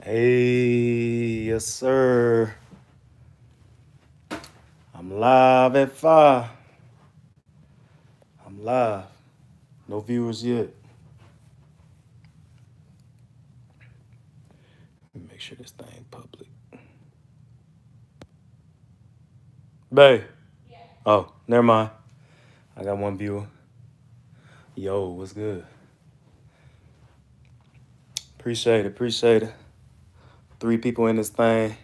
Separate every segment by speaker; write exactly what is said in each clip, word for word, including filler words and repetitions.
Speaker 1: Hey, yes, sir. I'm live at five. I'm live. No viewers yet. Let me make sure this thing public. Babe. Oh, never mind. I got one viewer. Yo, what's good? Appreciate it. Appreciate it. Three people in this thing.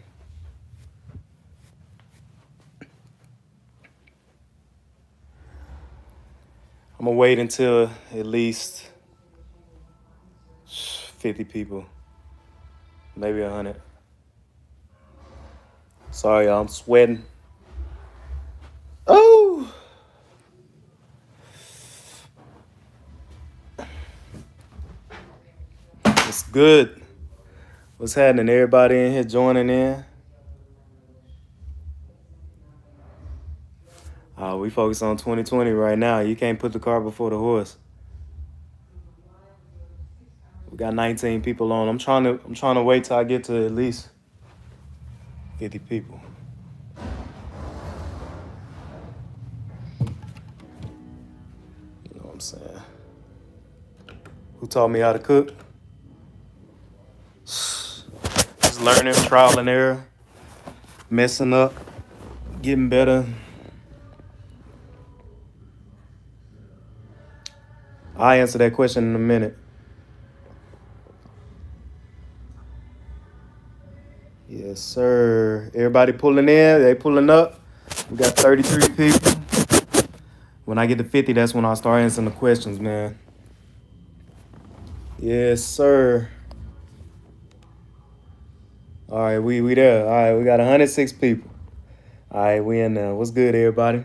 Speaker 1: I'm gonna wait until at least fifty people, maybe one hundred. Sorry, y'all, I'm sweating. Oh! It's good. What's happening? Everybody in here joining in? Uh, we focus on twenty twenty right now. You can't put the cart before the horse. We got nineteen people on. I'm trying to I'm trying to wait till I get to at least fifty people. You know what I'm saying? Who taught me how to cook? Just learning, trial and error, messing up, getting better. I'll answer that question in a minute. Yes, sir. Everybody pulling in. They pulling up. We got thirty-three people. When I get to fifty, that's when I'll start answering the questions, man. Yes, sir. All right, we we there. All right, we got one hundred six people. All right, we in there. What's good, everybody?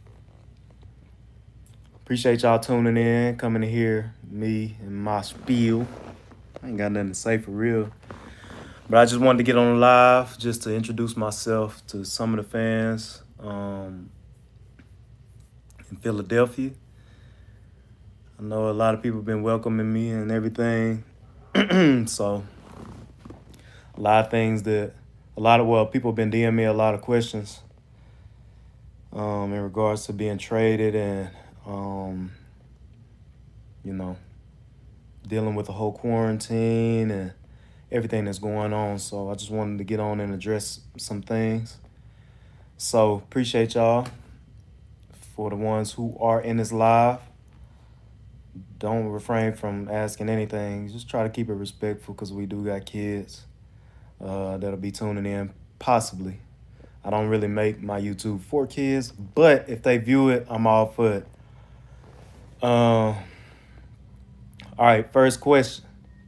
Speaker 1: Appreciate y'all tuning in, coming to hear me and my spiel. I ain't got nothing to say for real. But I just wanted to get on live just to introduce myself to some of the fans um, in Philadelphia. I know a lot of people have been welcoming me and everything. So a lot of things that, a lot of, well, people have been DMing me a lot of questions um, in regards to being traded and, um, you know, dealing with the whole quarantine and everything that's going on. So I just wanted to get on and address some things. So appreciate y'all. For the ones who are in this live, don't refrain from asking anything. Just try to keep it respectful because we do got kids uh, that'll be tuning in, possibly. I don't really make my YouTube for kids, but if they view it, I'm all for it. Uh, all right, first question.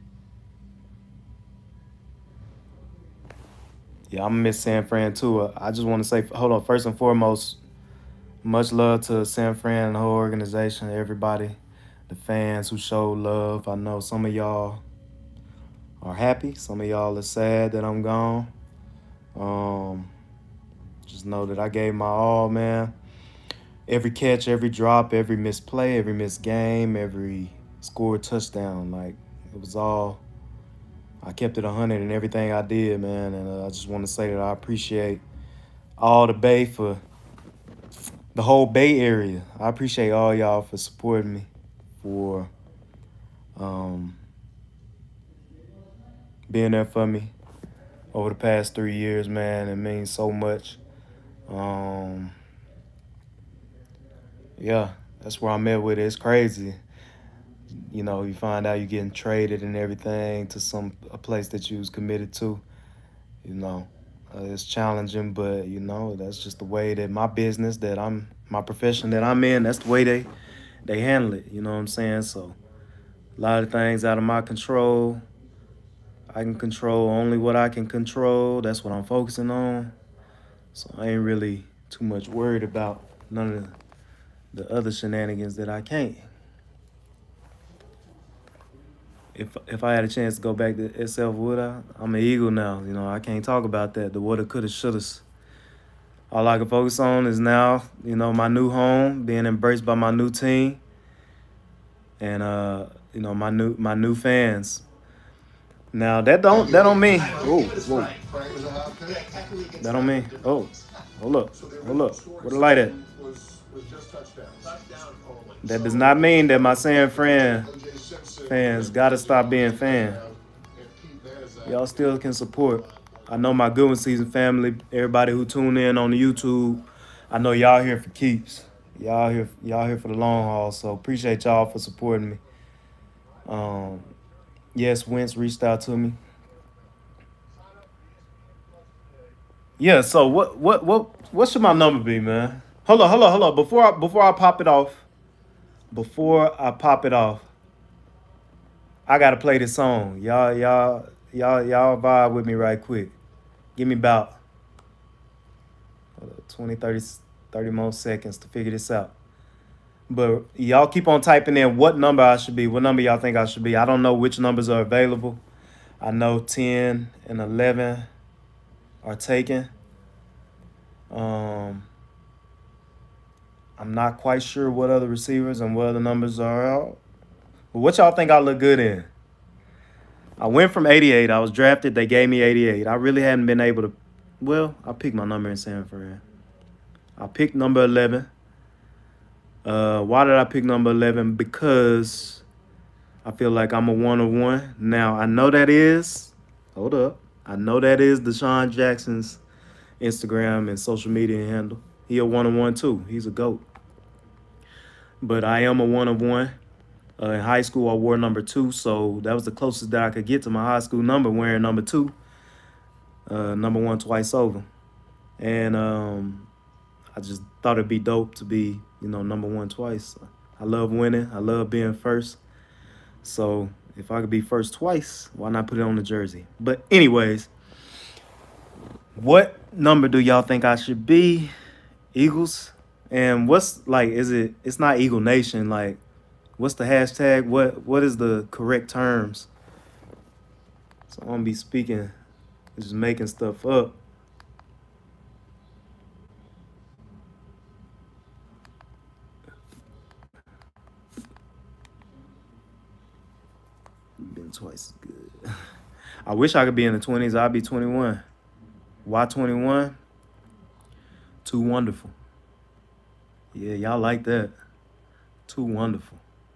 Speaker 1: Yeah, I'm Miss San Fran too. Uh, I just want to say, hold on, first and foremost, much love to San Fran and the whole organization, everybody, the fans who showed love. I know some of y'all are happy. Some of y'all are sad that I'm gone. Um, just know that I gave my all, man. Every catch, every drop, every missed play, every missed game, every scored touchdown, like it was all, I kept it one hundred in everything I did, man. And uh, I just want to say that I appreciate all the Bay for the whole Bay Area. I appreciate all y'all for supporting me, for um, being there for me over the past three years, man. It means so much. Um, yeah, that's where I'm at with it. It's crazy. You know, you find out you're getting traded and everything to some a place that you was committed to. You know, uh, it's challenging, but you know that's just the way that my business, that I'm, my profession that I'm in, that's the way they they handle it. You know what I'm saying? So a lot of things out of my control. I can control only what I can control. That's what I'm focusing on. So I ain't really too much worried about none of the other shenanigans that I can't. If if I had a chance to go back to S F, would I? I'm an Eagle now. You know, I can't talk about that. The woulda, coulda, shouldas. All I can focus on is now, you know, my new home, being embraced by my new team, and uh, you know, my new my new fans. Now that don't that don't mean oh whoa. That don't mean oh hold up hold up where the light at? That does not mean that my San Fran fans gotta stop being fan. Y'all still can support. I know my Good One Season family, everybody who tune in on the YouTube. I know y'all here for keeps. Y'all here y'all here for the long haul. So appreciate y'all for supporting me. Um, yes, Wentz reached out to me. Yeah, so what what what what should my number be, man? Hold on, hold on, hold on. Before I before I pop it off, before I pop it off, I gotta play this song. Y'all, y'all, y'all, y'all vibe with me right quick. Give me about twenty, thirty, thirty more seconds to figure this out. But y'all keep on typing in what number I should be. What number y'all think I should be? I don't know which numbers are available. I know ten and eleven are taken. Um, I'm not quite sure what other receivers and what other numbers are out. But what y'all think I look good in? I went from eighty-eight. I was drafted. They gave me eighty-eight. I really hadn't been able to. Well, I picked my number in San Fran. I picked number eleven. Uh, why did I pick number eleven? Because I feel like I'm a one of one. Now, I know that is, hold up. I know that is Deshaun Jackson's Instagram and social media handle. He a one of one too. He's a GOAT. But I am a one of one. Uh, in high school, I wore number two, so that was the closest that I could get to my high school number, wearing number two. Uh, number one twice over. And um, I just thought it'd be dope to be, you know, number one twice. I love winning. I love being first. So if I could be first twice, why not put it on the jersey? But anyways, what number do y'all think I should be? Eagles? And what's, like, is it, it's not Eagle Nation, like, what's the hashtag? What What is the correct terms? So I'm going to be speaking, just making stuff up. Been twice as good. I wish I could be in the twenties. I'd be twenty-one. Why twenty-one? Too wonderful. Yeah, y'all like that. Too wonderful.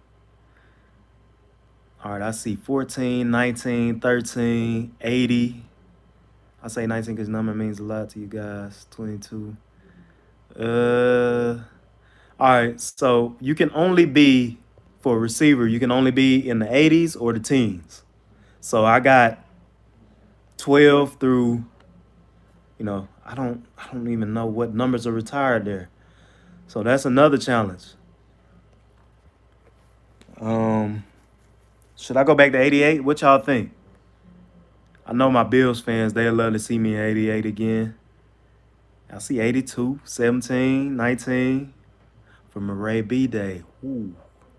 Speaker 1: All right, I see fourteen, nineteen, thirteen, eighty. I say nineteen because number means a lot to you guys. twenty-two. Uh, all right, so you can only be, for a receiver, you can only be in the eighties or the teens. So I got twelve through, you know, I don't, I don't even know what numbers are retired there. So that's another challenge. Um, should I go back to eighty-eight? What y'all think? I know my Bills fans, they'd love to see me in eighty-eight again. I see eighty-two, seventeen, nineteen for Murray B Day. Ooh.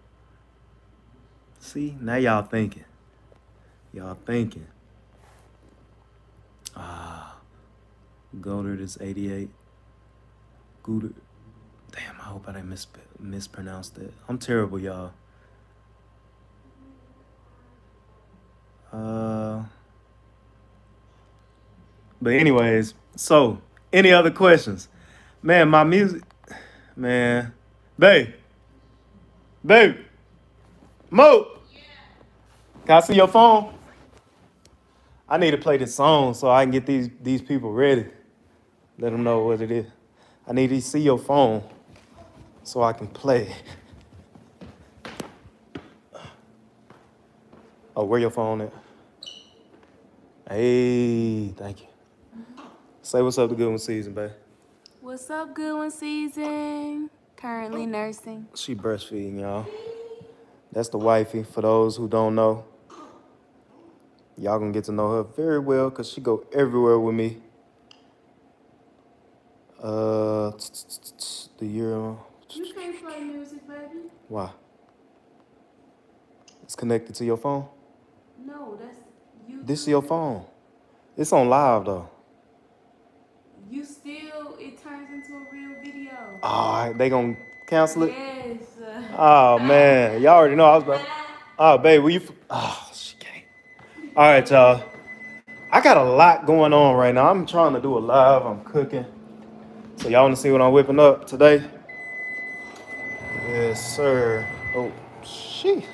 Speaker 1: See, now y'all thinking. Y'all thinking. Ah, Goddard is eighty-eight. Goddard. Damn, I hope I didn't mis mispronounce that. I'm terrible, y'all. Uh, but anyways, so any other questions? Man, my music, man, babe, babe, Mo, can I see your phone? I need to play this song so I can get these these people ready. Let them know what it is. I need to see your phone so I can play. Oh, where your phone at? Hey, thank you. Say what's up to Good One Season, babe.
Speaker 2: What's up, Good One Season? Currently nursing.
Speaker 1: She breastfeeding, y'all. That's the wifey, for those who don't know. Y'all gonna get to know her very well because she go everywhere with me. Uh, the year.
Speaker 2: You can't play music, baby.
Speaker 1: Why? It's connected to your phone?
Speaker 2: No, that's you.
Speaker 1: This is your phone. It's on live, though.
Speaker 2: You still, it turns into a real video.
Speaker 1: All right, they gonna cancel it?
Speaker 2: Yes.
Speaker 1: Oh, man. Y'all already know I was about. Oh, babe, will you. Oh, she can't. All right, y'all. I got a lot going on right now. I'm trying to do a live. I'm cooking. So y'all want to see what I'm whipping up today? Yes, sir. Oh, sheesh.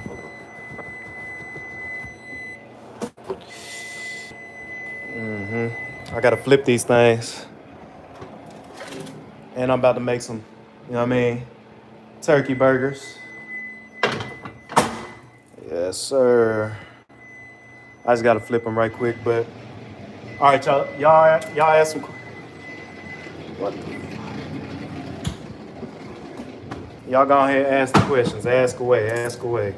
Speaker 1: Mm-hmm. I gotta flip these things. And I'm about to make some, you know what I mean, turkey burgers. Yes, sir. I just gotta flip them right quick, but all right, y'all, y'all, y'all ask some. What? Y'all go ahead and ask the questions. Ask away. Ask away.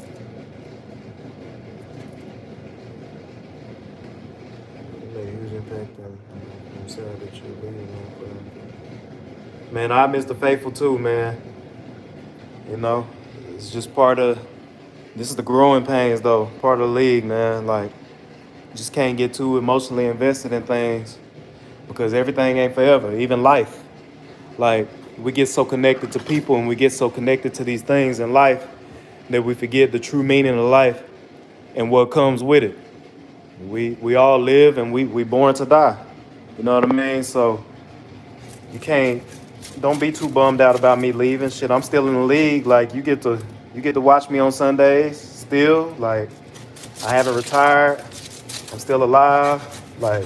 Speaker 1: Man, I miss the faithful too, man. You know, it's just part of. This is the growing pains, though. Part of the league, man. Like, you just can't get too emotionally invested in things because everything ain't forever. Even life. Like, we get so connected to people and we get so connected to these things in life that we forget the true meaning of life and what comes with it. We we all live and we we born to die. You know what I mean? So you can't don't be too bummed out about me leaving. Shit, I'm still in the league. Like you get to you get to watch me on Sundays still. Like I haven't retired. I'm still alive. Like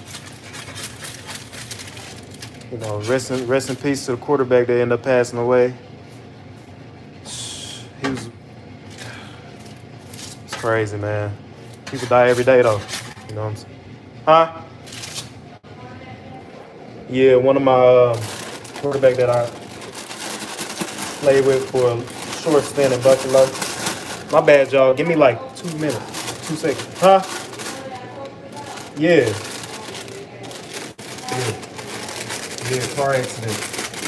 Speaker 1: you know, rest in, rest in peace to the quarterback that ended up passing away. He was it's crazy, man. People die every day though. You know what I'm saying? Huh? Yeah, one of my uh, quarterback that I played with for a short stint in Buffalo. My bad, y'all. Give me like two minutes, two seconds. Huh? Yeah. Yeah. Yeah, car accident.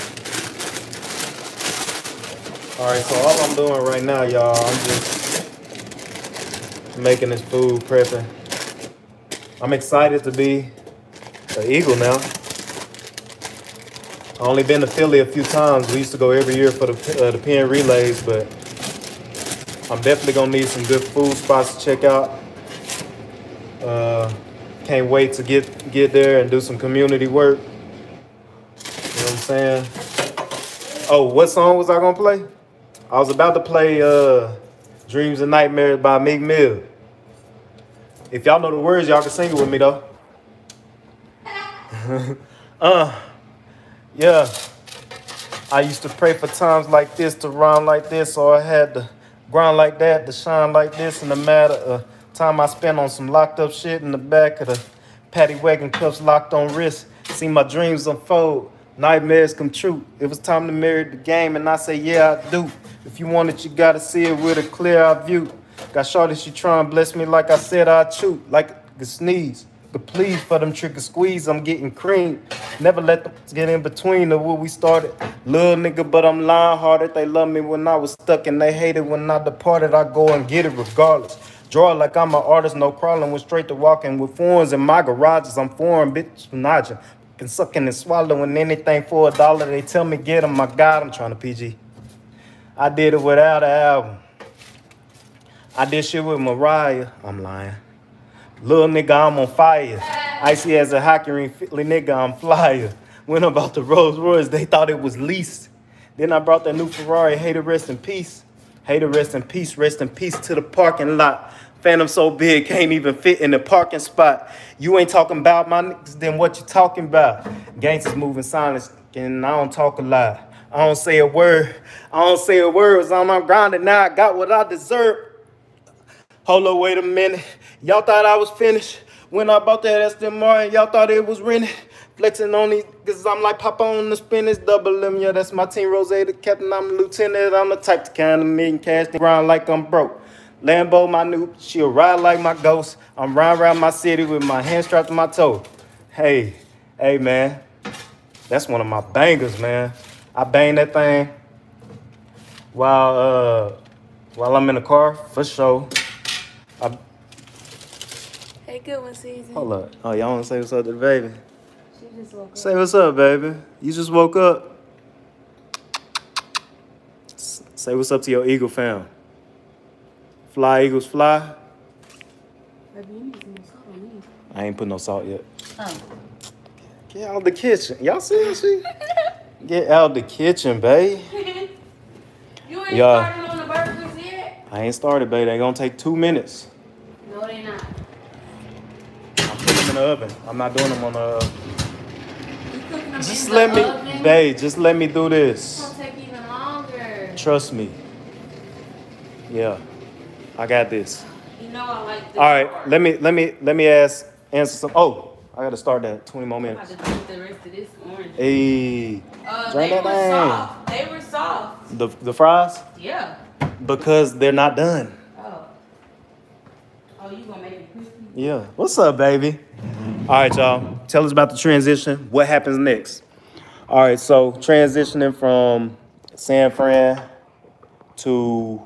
Speaker 1: All right, so all I'm doing right now, y'all, I'm just making this food, prepping. I'm excited to be an Eagle now. I only been to Philly a few times. We used to go every year for the uh, the Penn Relays, but I'm definitely gonna need some good food spots to check out. Uh, can't wait to get get there and do some community work. You know what I'm saying? Oh, what song was I gonna play? I was about to play uh, "Dreams and Nightmares" by Meek Mill. If y'all know the words, y'all can sing it with me though. uh. Yeah, I used to pray for times like this, to rhyme like this, or I had to grind like that, to shine like this. In the matter of time I spent on some locked up shit in the back of the paddy wagon, cuffs locked on wrist. See my dreams unfold, nightmares come true. It was time to marry the game, and I say, yeah, I do. If you want it, you gotta see it with a clear eye view. Got shorty, she try and bless me like I said I'd chew, like a sneeze. But please, for them trick or squeeze, I'm getting cream. Never let them get in between of what we started. Little nigga, but I'm lying-hearted. They love me when I was stuck, and they hated when I departed. I go and get it regardless. Draw it like I'm an artist, no crawling. Went straight to walking with foreigns in my garages. I'm foreign, bitch, nodging. Can sucking and swallowing anything for a dollar. They tell me get them. My God, I'm trying to P G. I did it without an album. I did shit with Mariah. I'm lying. Little nigga, I'm on fire. Icy as a hockey ring, Philly nigga, I'm flyer. Went about the Rolls Royce, they thought it was leased. Then I brought that new Ferrari, hater rest in peace. Hater rest in peace, rest in peace to the parking lot. Phantom so big, can't even fit in the parking spot. You ain't talking about my niggas, then what you talking about? Gangsters moving silence, and I don't talk a lot. I don't say a word. I don't say a word. Was on my grind, and now I got what I deserve. Hold up, wait a minute. Y'all thought I was finished. When I bought that Aston Martin, y'all thought it was rented. Flexing on these, cause I'm like Papa on the spinach, double M, yeah, that's my team, Rose, the captain, I'm the lieutenant. I'm the type to count a million cash, the grind like I'm broke. Lambo, my new, she'll ride like my ghost. I'm riding around my city with my hand strapped to my toe. Hey, hey, man, that's one of my bangers, man. I bang that thing while, uh, while I'm in the car, for sure. I,
Speaker 2: Hey, good one, Season.
Speaker 1: hold up. Oh, y'all want to say what's up to the baby?
Speaker 2: She just woke up.
Speaker 1: Say what's up, baby. You just woke up. S- say what's up to your Eagle fam. Fly, Eagles, fly.
Speaker 2: Baby, you need some more salt on these.
Speaker 1: I ain't put no salt yet.
Speaker 2: Oh.
Speaker 1: Get out the kitchen. Y'all see this shit? Get out the kitchen, babe.
Speaker 2: You ain't
Speaker 1: Yeah.
Speaker 2: started on the burgers yet?
Speaker 1: I ain't started, babe. They gonna take two minutes.
Speaker 2: No, they not.
Speaker 1: I'm putting them in the oven. I'm not doing them on the oven.
Speaker 2: You cooking them
Speaker 1: Just
Speaker 2: in
Speaker 1: let
Speaker 2: the
Speaker 1: me,
Speaker 2: oven?
Speaker 1: babe, just let me do
Speaker 2: It's
Speaker 1: this.
Speaker 2: gonna take even longer.
Speaker 1: Trust me. Yeah. I got this.
Speaker 2: You know I like this.
Speaker 1: All right, let me let me let me ask answer some. Oh, I gotta start that twenty more
Speaker 2: I'm about
Speaker 1: minutes.
Speaker 2: to drink the rest of this orange.
Speaker 1: Hey,
Speaker 2: Uh,
Speaker 1: drink
Speaker 2: they
Speaker 1: that
Speaker 2: were
Speaker 1: thing.
Speaker 2: soft. They were soft.
Speaker 1: The the fries
Speaker 2: Yeah.
Speaker 1: because they're not done.
Speaker 2: Oh. Oh, you gonna make it crispy?
Speaker 1: Yeah. What's up, baby? All right, y'all. Tell us about the transition. What happens next? All right, so transitioning from San Fran to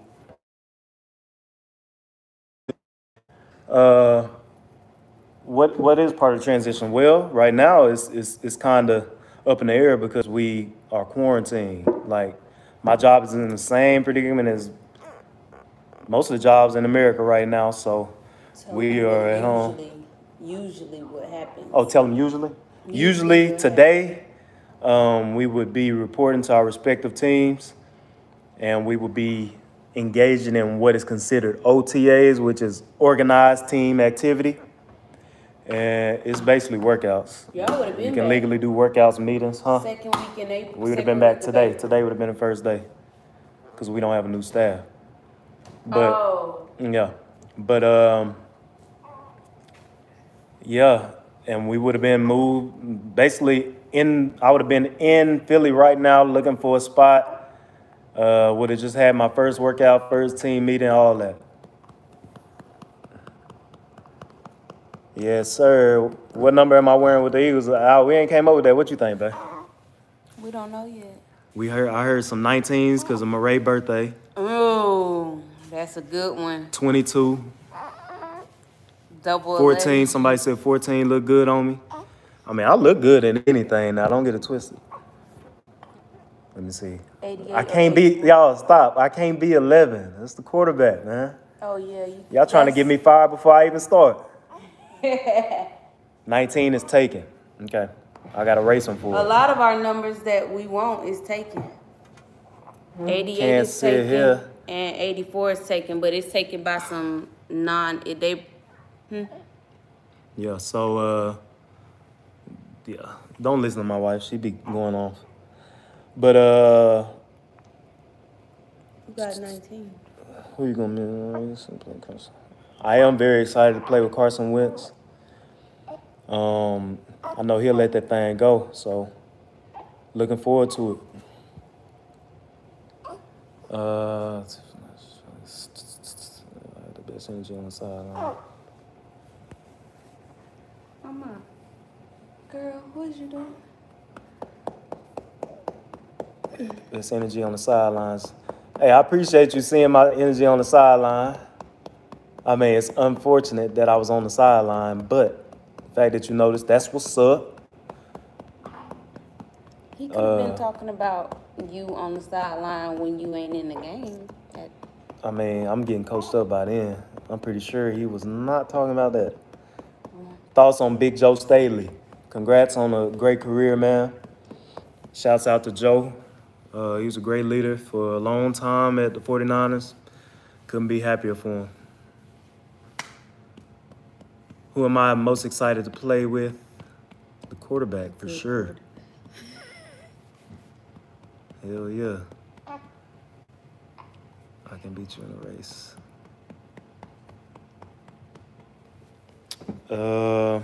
Speaker 1: uh, what what is part of the transition? Well, right now it's it's it's kind of up in the air because we are quarantined. Like my job is in the same predicament as most of the jobs in America right now, so
Speaker 3: So
Speaker 1: we
Speaker 3: what
Speaker 1: are at home.
Speaker 3: usually, usually what happens?
Speaker 1: Oh, tell them usually.
Speaker 3: Usually
Speaker 1: Usually
Speaker 3: what
Speaker 1: today, um, we would be reporting to our respective teams, and we would be engaging in what is considered O T As, which is organized team activity. And it's basically workouts.
Speaker 3: Y'all would have
Speaker 1: You
Speaker 3: been
Speaker 1: can
Speaker 3: back.
Speaker 1: legally do workouts, meetings, huh?
Speaker 3: Second week in April.
Speaker 1: We would have
Speaker 3: second
Speaker 1: been back
Speaker 3: week of
Speaker 1: today.
Speaker 3: April.
Speaker 1: Today would have been the first day because we don't have a new staff. But
Speaker 2: Oh.
Speaker 1: yeah, but um, yeah, and we would have been moved basically in. I would have been in Philly right now looking for a spot. Uh, would have just had my first workout, first team meeting, all that. Yes, sir. What number am I wearing with the Eagles? Uh, we ain't came up with that. What you think, babe?
Speaker 3: We don't know yet.
Speaker 1: We heard. I heard some nineteens because of Murray's birthday.
Speaker 3: Oh, that's a good one.
Speaker 1: twenty-two,
Speaker 3: Double
Speaker 1: fourteen.
Speaker 3: eleven.
Speaker 1: Somebody said fourteen look good on me. I mean, I look good in anything now. Don't get it twisted. Let me see.
Speaker 3: eighty-eight
Speaker 1: I
Speaker 3: or
Speaker 1: can't be,
Speaker 3: eighty-four.
Speaker 1: y'all stop. I can't be eleven. That's the quarterback, man.
Speaker 3: Oh yeah. You,
Speaker 1: Y'all trying to
Speaker 3: that's-
Speaker 1: get me fired before I even start. nineteen is taken. Okay. I got to race them for
Speaker 3: A
Speaker 1: it.
Speaker 3: lot of our numbers that we want is taken. eighty-eight
Speaker 1: Can't
Speaker 3: is
Speaker 1: sit
Speaker 3: taken
Speaker 1: here.
Speaker 3: and eighty-four is taken, but it's taken by some non. It, they
Speaker 1: Yeah, so, uh, yeah. Don't listen to my wife. She be going off. But, uh,
Speaker 3: you got nineteen.
Speaker 1: who you going to be? I am very excited to play with Carson Wentz. Um, I know he'll let that thing go, so looking forward to it. Uh, the best energy on the sideline.
Speaker 3: Mama, girl, what is you doing?
Speaker 1: Best energy on the sidelines. Hey, I appreciate you seeing my energy on the sideline. I mean, it's unfortunate that I was on the sideline, but the fact that you noticed, that's what's up.
Speaker 3: He could have
Speaker 1: Uh,
Speaker 3: been talking about you on the sideline when you ain't in the game. That-
Speaker 1: I mean, I'm getting coached up by then. I'm pretty sure he was not talking about that. Thoughts on Big Joe Staley? Congrats on a great career, man. Shouts out to Joe. Uh, he was a great leader for a long time at the forty-niners. Couldn't be happier for him. Who am I most excited to play with? The quarterback, for
Speaker 3: Good
Speaker 1: sure. Hell yeah. I can beat you in a race. Uh,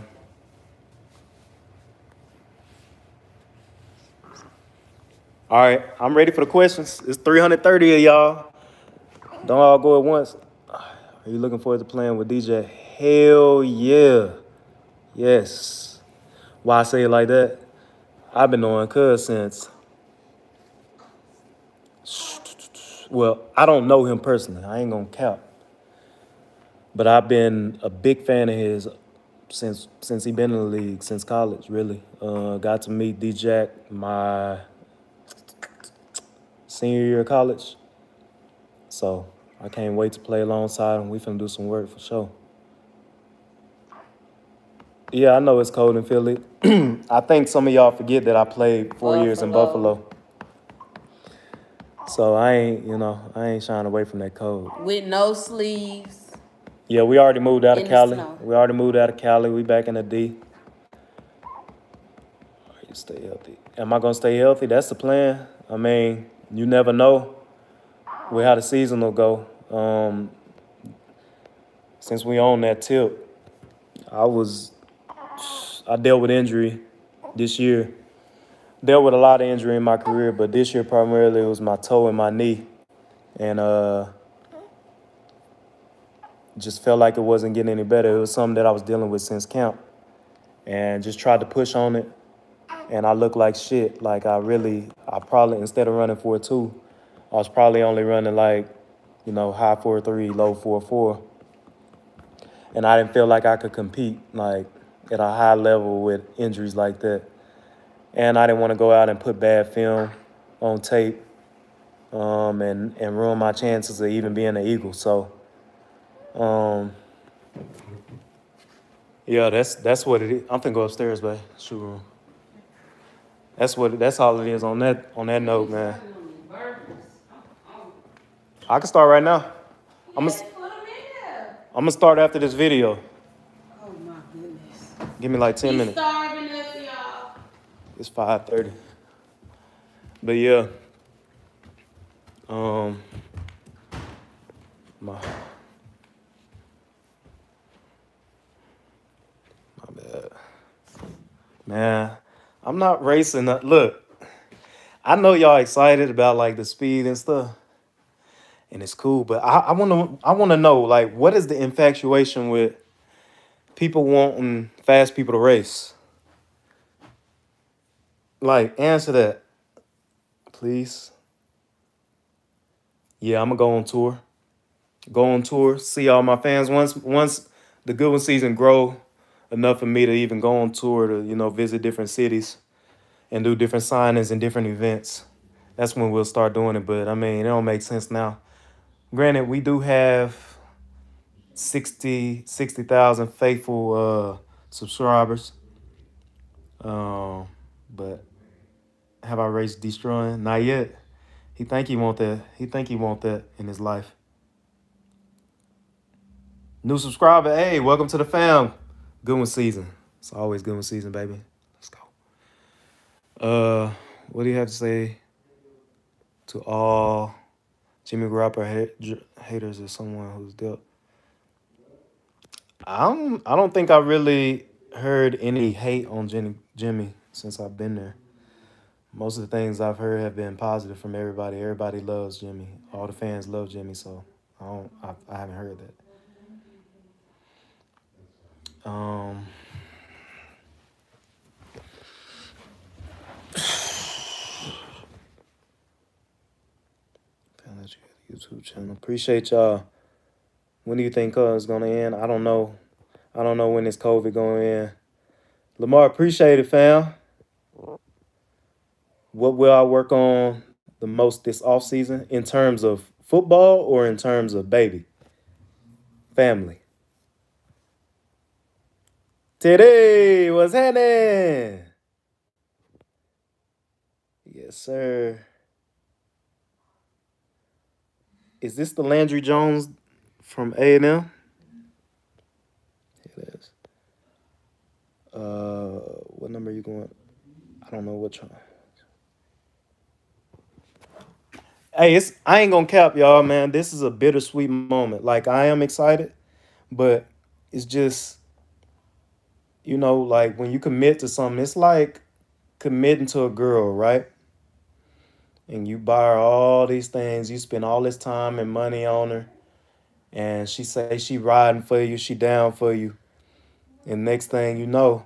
Speaker 1: all right, I'm ready for the questions. It's three hundred thirty of y'all. Don't all go at once. Are you looking forward to playing with D J? Hell yeah. Yes. Why I say it like that? I've been knowing Cuz since, well, I don't know him personally. I ain't gonna cap. But I've been a big fan of his since since he been in the league, since college, really. Uh, got to meet D-Jack my senior year of college. So I can't wait to play alongside him. We finna do some work for sure. Yeah, I know it's cold in Philly. I think some of y'all forget that I played four years in
Speaker 3: Buffalo.
Speaker 1: Buffalo. So I ain't, you know, I ain't shying away from that cold.
Speaker 3: With no sleeves.
Speaker 1: Yeah, we already moved out of
Speaker 3: In the
Speaker 1: Cali.
Speaker 3: snow.
Speaker 1: We already moved out of Cali. We back in the D. Are you stay healthy? Am I gonna stay healthy? That's the plan. I mean, you never know with how the season will go. Um, since we on that tip, I was I dealt with injury this year. Dealt with a lot of injury in my career, but this year primarily it was my toe and my knee, and uh, just felt like it wasn't getting any better. It was something that I was dealing with since camp, and just tried to push on it, and I looked like shit. Like I really, I probably instead of running four two, I was probably only running like, you know, high four three, low four four, and I didn't feel like I could compete like at a high level with injuries like that. And I didn't want to go out and put bad film on tape um, and, and ruin my chances of even being an Eagle. So, um, yeah, that's that's what it is. I'm finna go upstairs, babe. Shoot room. That's what that's all it is on that on that note, man. I can start right now. I'm gonna I'm gonna start after this video.
Speaker 3: Oh my goodness.
Speaker 1: Give me like ten
Speaker 3: He's
Speaker 1: minutes.
Speaker 3: starving us, y'all.
Speaker 1: It's five thirty. But yeah. Um my my bad. Man, I'm not racing. uh, Look, I know y'all excited about like the speed and stuff. And it's cool, but I, I wanna I wanna know, like, what is the infatuation with people wanting fast people to race? Like, answer that, please. Yeah, I'm gonna go on tour. Go on tour, see all my fans. Once once the Goodwin season grow enough for me to even go on tour to, you know, visit different cities and do different signings and different events. That's when we'll start doing it. But I mean, it don't make sense now. Granted, we do have sixty thousand faithful uh, subscribers. Um, but have I raced Destroying? Not yet. He think he want that. He think he want that in his life. New subscriber, hey, welcome to the fam. Goodwin season. It's always Goodwin season, baby. Let's go. Uh, what do you have to say to all Jimmy Garoppolo ha- haters or someone who's dealt? I'm. I don't think I really heard any hate on Jimmy, Jimmy since I've been there. Most of the things I've heard have been positive from everybody. Everybody loves Jimmy. All the fans love Jimmy, so I don't. I, I haven't heard that. Um. YouTube channel. Appreciate y'all. When do you think uh, it's gonna end? I don't know. I don't know when this COVID gonna end. Lamar, appreciate it, fam. What will I work on the most this off season in terms of football or in terms of baby? Family. Today, what's happening? Yes, sir. Is this the Landry Jones from A and M? It is. Uh, what number are you going? I don't know which one. Hey, it's I ain't gonna cap y'all, man. This is a bittersweet moment. Like, I am excited, but it's just, you know, like when you commit to something, it's like committing to a girl, right? And you buy her all these things, you spend all this time and money on her, and she say she riding for you, she down for you, and next thing you know,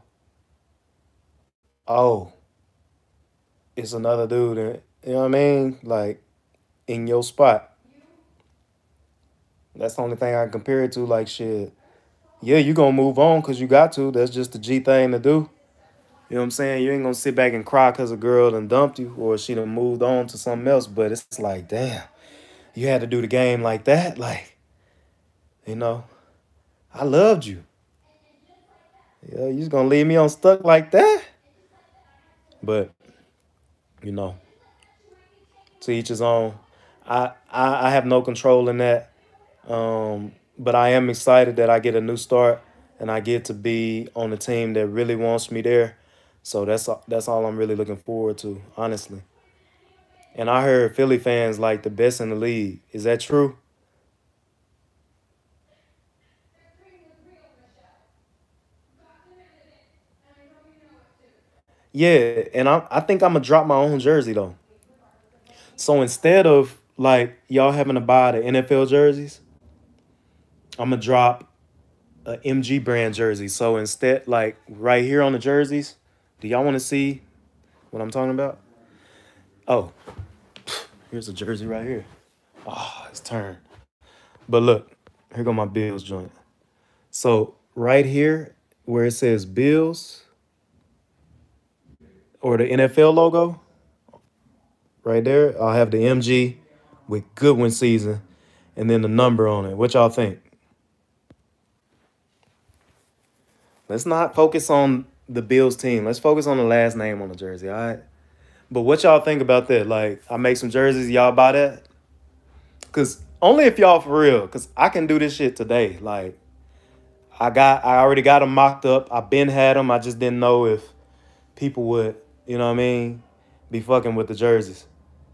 Speaker 1: oh, it's another dude, and, you know what I mean? Like, in your spot. That's the only thing I can compare it to. Like, shit, yeah, you gonna move on because you got to. That's just the G thing to do. You know what I'm saying? You ain't gonna sit back and cry because a girl done dumped you or she done moved on to something else. But it's like, damn, you had to do the game like that. Like, you know, I loved you. Yeah, you just gonna leave me on stuck like that? But you know, to each his own. I I, I have no control in that. Um, but I am excited that I get a new start and I get to be on a team that really wants me there. So that's that's all I'm really looking forward to, honestly. And I heard Philly fans like the best in the league. Is that true? Yeah, and I I think I'm gonna drop my own jersey though. So instead of like y'all having to buy the N F L jerseys, I'm gonna drop a M G brand jersey. So instead, like right here on the jerseys, do y'all want to see what I'm talking about? Oh, here's a jersey right here. Oh, it's turned. But look, here go my Bills joint. So right here, where it says Bills or the N F L logo, right there, I'll have the M G with Goodwin season and then the number on it. What y'all think? Let's not focus on the Bills team. Let's focus on the last name on the jersey, all right? But what y'all think about that? Like, I make some jerseys, y'all buy that? Because only if y'all for real, because I can do this shit today. Like, I got, I already got them mocked up. I been had them. I just didn't know if people would, you know what I mean, be fucking with the jerseys.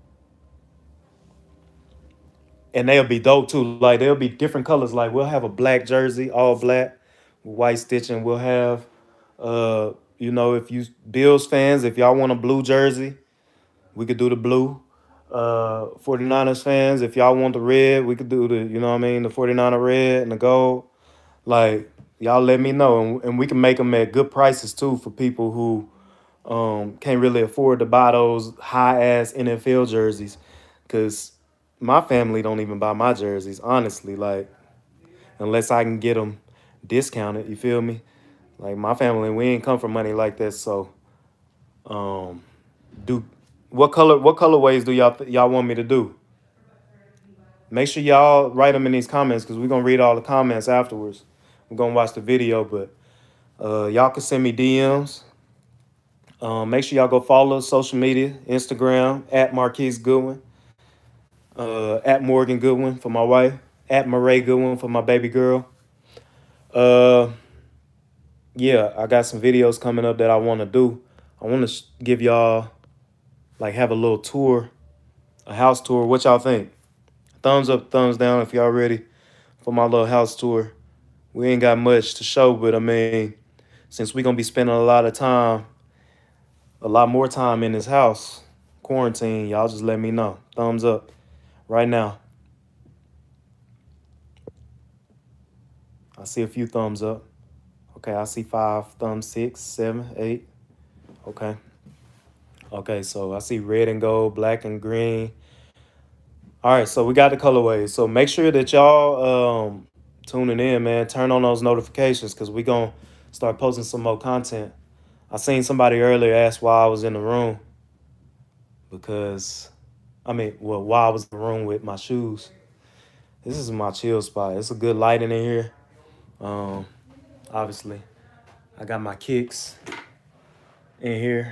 Speaker 1: And they'll be dope too. Like, they'll be different colors. Like, we'll have a black jersey, all black, with white stitching. We'll have, uh, you know, if you Bills fans, if y'all want a blue jersey, we could do the blue. Uh, 49ers fans, if y'all want the red, we could do the, you know what I mean, the 49er red and the gold. Like, y'all let me know. And, and we can make them at good prices too for people who um, can't really afford to buy those high-ass N F L jerseys. Because my family don't even buy my jerseys, honestly. Like, unless I can get them discounted, you feel me? Like, my family, we ain't come from money like that. So, um, do what color? What colorways do y'all y'all want me to do? Make sure y'all write them in these comments because we're gonna read all the comments afterwards. We're gonna watch the video, but uh, y'all can send me D Ms. Um, make sure y'all go follow social media, Instagram at Marquise Goodwin, uh, at Morgan Goodwin for my wife, at Marae Goodwin for my baby girl. Uh, yeah, I got some videos coming up that I want to do. I want to give y'all, like, have a little tour, a house tour. What y'all think? Thumbs up, thumbs down if y'all ready for my little house tour. We ain't got much to show, but I mean, since we going to be spending a lot of time, a lot more time in this house, quarantine, y'all just let me know. Thumbs up right now. I see a few thumbs up. Okay, I see five, thumbs, six, seven, eight. Okay. Okay, so I see red and gold, black and green. All right, so we got the colorways. So make sure that y'all um, tuning in, man. Turn on those notifications because we're going to start posting some more content. I seen somebody earlier ask why I was in the room. Because, I mean, well, why I was in the room with my shoes. This is my chill spot. It's a good lighting in here. Um, obviously, I got my kicks in here.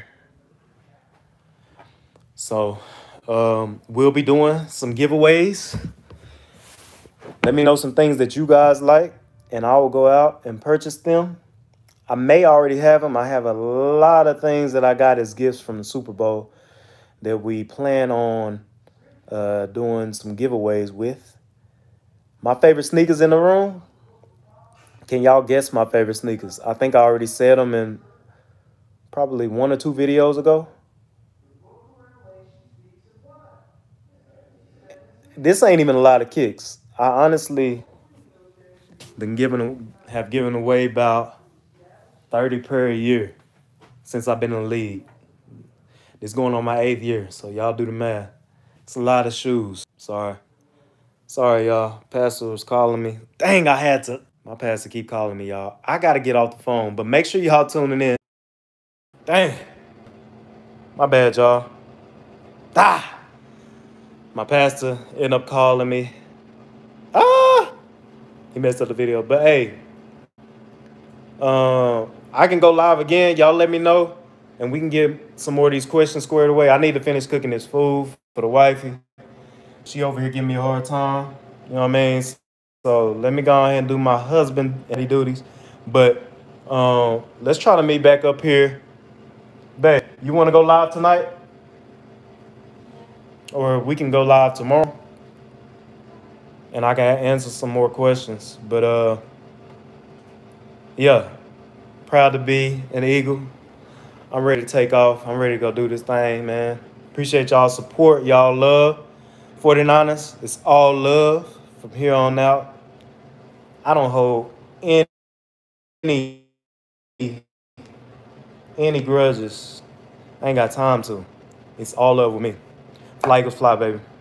Speaker 1: So, um, we'll be doing some giveaways. Let me know some things that you guys like, and I will go out and purchase them. I may already have them. I have a lot of things that I got as gifts from the Super Bowl that we plan on uh, doing some giveaways with. My favorite sneakers in the room. Can y'all guess my favorite sneakers? I think I already said them in probably one or two videos ago. This ain't even a lot of kicks. I honestly been giving have given away about thirty per year since I've been in the league. It's going on my eighth year, so y'all do the math. It's a lot of shoes. Sorry. Sorry, y'all. Pastor was calling me. Dang, I had to. My pastor keep calling me, y'all. I got to get off the phone, but make sure y'all tuning in. Dang. My bad, y'all. Ah! My pastor ended up calling me. Ah! He messed up the video. But, hey, uh, I I can go live again. Y'all let me know, and we can get some more of these questions squared away. I need to finish cooking this food for the wifey. She over here giving me a hard time. You know what I mean? So let me go ahead and do my husband and he duties. But um, let's try to meet back up here. Babe, you want to go live tonight? Or we can go live tomorrow. And I can answer some more questions. But uh, yeah, proud to be an Eagle. I'm ready to take off. I'm ready to go do this thing, man. Appreciate y'all support, y'all love. forty-niners, it's all love from here on out. I don't hold any any grudges. I ain't got time to. It's all love with me. Fly Eagles fly, baby.